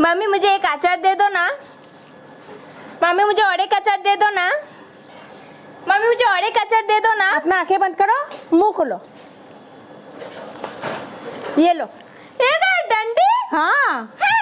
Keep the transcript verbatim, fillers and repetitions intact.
Mummy मुझे एक अचार दे दो ना। मम्मी मुझे और एक अचार दे दो ना। मम्मी मुझे और एक अचार दे दो ना। अपना आंखें बंद करो, मुंह खोलो। ये लो। ये डंडी। हाँ।